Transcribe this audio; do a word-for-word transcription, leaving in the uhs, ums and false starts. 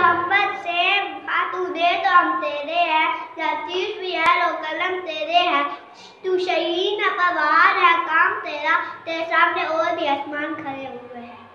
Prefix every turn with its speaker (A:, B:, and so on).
A: मोहम्मद से हाँ तू दे तो हम तेरे हैं, लतीफ भी है लो कलम तेरे है, तू शहीन अपवार है काम तेरा, तेरे सामने और भी आसमान खड़े हुए हैं।